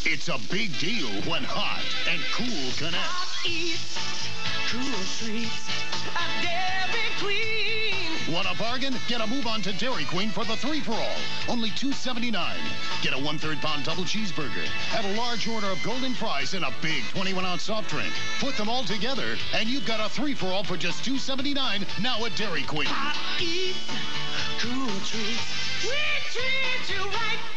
It's a big deal when hot and cool connect. Hot Eats, cool treats, a Dairy Queen. Want a bargain? Get a move on to Dairy Queen for the 3-for-all. Only $2.79. Get a 1/3 pound double cheeseburger. Add a large order of golden fries and a big 21-ounce soft drink. Put them all together, and you've got a 3-for-all for just $2.79 now at Dairy Queen. Hot Eats, cool treats, we treat you right.